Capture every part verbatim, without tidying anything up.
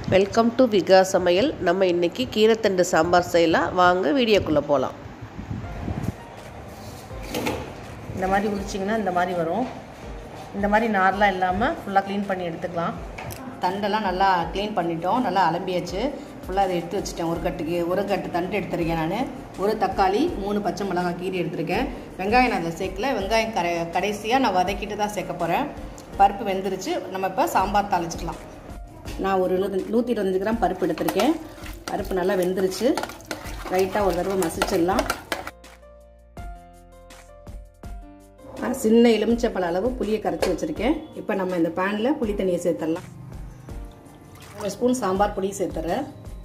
Welcome to விகா சமையல். நம்ம இன்றைக்கி கீரைத்தண்டு சாம்பார் செய்யலாம். வாங்க வீடியோக்குள்ளே போகலாம். இந்த மாதிரி உரிச்சிங்கன்னா இந்த மாதிரி வரும். இந்த மாதிரி நார்லாம் இல்லாமல் ஃபுல்லாக க்ளீன் பண்ணி எடுத்துக்கலாம். தண்டெல்லாம் நல்லா க்ளீன் பண்ணிட்டோம், நல்லா அலம்பியாச்சு. ஃபுல்லாக அதை எடுத்து வச்சுட்டேன். ஒரு கட்டுக்கு ஒரு கட்டு தண்டு எடுத்துருக்கேன் நான். ஒரு தக்காளி, மூணு பச்சை மிளகாய் கீரி எடுத்துருக்கேன். வெங்காயம் நான் அதை சேர்க்கல. வெங்காயம் கரை கடைசியாக நான் வதக்கிட்டு தான் சேர்க்க போகிறேன். பருப்பு வெந்துருச்சு. நம்ம இப்போ சாம்பார் தாளிச்சிக்கலாம். நான் ஒரு நூற்றி இருபத்தஞ்சி கிராம் பருப்பு எடுத்திருக்கேன். பருப்பு நல்லா வெந்துருச்சு. லைட்டாக ஒரு தடவை மசிச்சிடலாம். சின்ன எலுமிச்சப்பழ அளவு புளியை கரைச்சி வச்சுருக்கேன். இப்போ நம்ம இந்த பேனில் புளி தண்ணியை சேர்த்துடலாம். ஒரு ஸ்பூன் சாம்பார் பொடி சேர்த்துறேன்.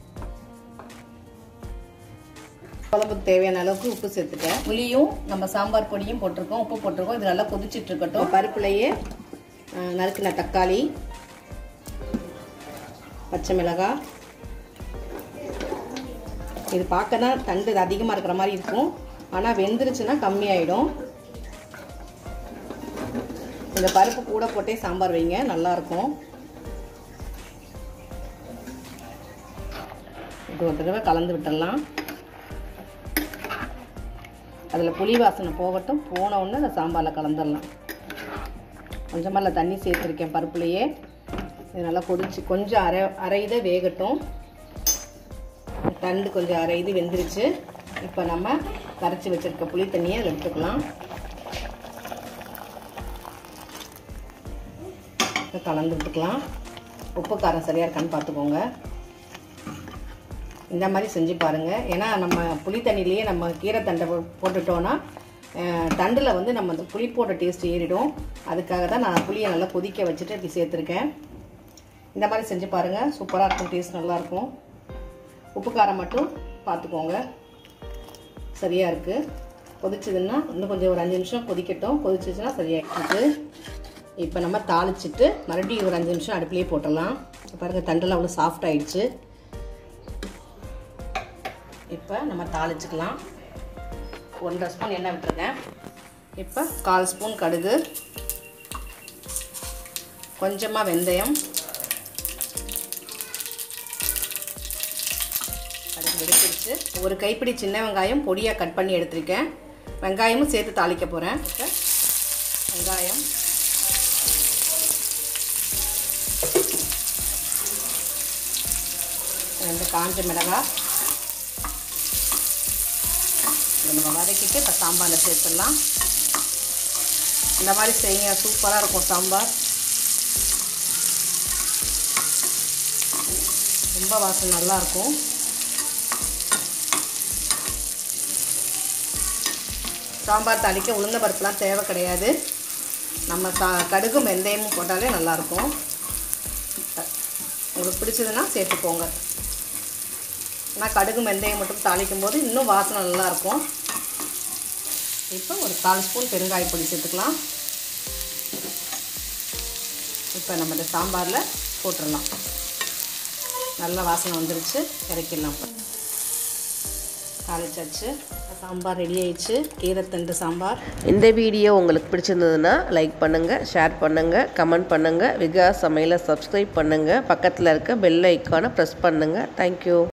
குழம்புக்கு தேவையான அளவுக்கு உப்பு சேர்த்துட்டேன். புளியும் நம்ம சாம்பார் பொடியும் போட்டிருக்கோம், உப்பு போட்டிருக்கோம். இது நல்லா கொதிச்சுட்டு இருக்கட்டும். பருப்புலையே நறுக்கின தக்காளி, பச்சை மிளகாய். இது பார்க்க தான் தண்டு அதிகமாக இருக்கிற மாதிரி இருக்கும், ஆனால் வெந்துருச்சுன்னா கம்மியாயிடும். இந்த பருப்பு கூட போட்டே சாம்பார் வைங்க, நல்லாயிருக்கும். இது ஒரு தடவை கலந்து விட்டுடலாம். அதில் புளி வாசனை போகட்டும். போன உடனே அந்த சாம்பாரில் கலந்துடலாம். கொஞ்சமாக தண்ணி சேர்த்துருக்கேன் பருப்புலையே. இது நல்லா கொதிச்சு கொஞ்சம் அரை அரை இதை வேகட்டும். தண்டு கொஞ்சம் அரை இது வெந்துருச்சு. இப்போ நம்ம கரைச்சி வச்சுருக்க புளி தண்ணியை அதில் எடுத்துக்கலாம். கலந்து விட்டுக்கலாம். உப்பு காரம் சரியாக இருக்கான்னு பார்த்துக்கோங்க. இந்த மாதிரி செஞ்சு பாருங்கள். ஏன்னா நம்ம புளி தண்ணியிலேயே நம்ம கீரை தண்டை போட்டுட்டோன்னா தண்டில் வந்து நம்ம அந்த புளிப்போட டேஸ்ட் ஏறிடும். அதுக்காக தான் நான் புளியை நல்லா கொதிக்க வச்சுட்டு இப்படி சேர்த்துருக்கேன். இந்த மாதிரி செஞ்சு பாருங்கள், சூப்பராக இருக்கும். டேஸ்ட் நல்லாயிருக்கும். உப்பு காரம் மட்டும் பார்த்துக்கோங்க, சரியாக இருக்குது. கொதிச்சதுன்னா இன்னும் கொஞ்சம் ஒரு அஞ்சு நிமிஷம் கொதிக்கட்டும். கொதிச்சிச்சுன்னா சரியாகிட்டு. இப்போ நம்ம தாளிச்சிட்டு மறுபடியும் ஒரு அஞ்சு நிமிஷம் அடுப்புலேயே போட்டுடலாம். பாருங்கள், தண்டெல்லாம் அவ்வளோ சாஃப்ட் ஆகிடுச்சு. இப்போ நம்ம தாளிச்சுக்கலாம். ஒன்றரை ஸ்பூன் எண்ணெய் விட்டுருக்கேன். இப்போ கால் ஸ்பூன் கடுகு, கொஞ்சமாக வெந்தயம், கடுகு வெடிச்சிருச்சு. ஒரு கைப்பிடி சின்ன வெங்காயம் பொடியாக கட் பண்ணி எடுத்திருக்கேன். வெங்காயமும் சேர்த்து தாளிக்க போகிறேன். இப்போ வெங்காயம், ரெண்டு காஞ்ச மிளகாய் நம்ம வதக்கிட்டு இப்போ சாம்பாரில் சேர்த்துடலாம். இந்த மாதிரி செய்யுங்க, சூப்பராக இருக்கும் சாம்பார். ரொம்ப வாசனை நல்லாயிருக்கும். சாம்பார் தாளிக்க உளுந்த பருப்புலாம் தேவை கிடையாது. நம்ம சா கடுகும் வெந்தயமும் போட்டாலே நல்லாயிருக்கும். உங்களுக்கு பிடிச்சதுன்னா சேர்த்துக்கோங்க. ஆனால் கடுகு வெந்தயம் மட்டும் தாளிக்கும் போது இன்னும் வாசனை நல்லாயிருக்கும். இப்போ ஒரு கால் ஸ்பூன் பெருங்காய பொடி சேர்த்துக்கலாம். இப்போ நம்ம இந்த சாம்பாரில் போட்டுடலாம். நல்ல வாசனை வந்துருச்சு. இறக்கிடலாம். தாளிச்சாச்சு. சாம்பார் ரெடி ஆயிடுச்சு. கீரைத்தண்டு சாம்பார். இந்த வீடியோ உங்களுக்கு பிடிச்சிருந்ததுன்னா லைக் பண்ணுங்கள், ஷேர் பண்ணுங்கள், கமெண்ட் பண்ணுங்கள். விகா சமையலை சப்ஸ்கிரைப் பண்ணுங்கள். பக்கத்தில் இருக்க பெல் ஐக்கானை ப்ரெஸ் பண்ணுங்கள். தேங்க்யூ.